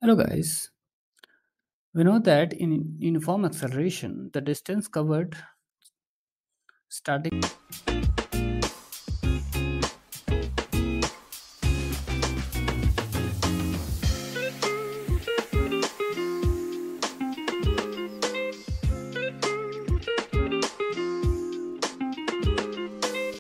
Hello guys, we know that in uniform acceleration, the distance covered starting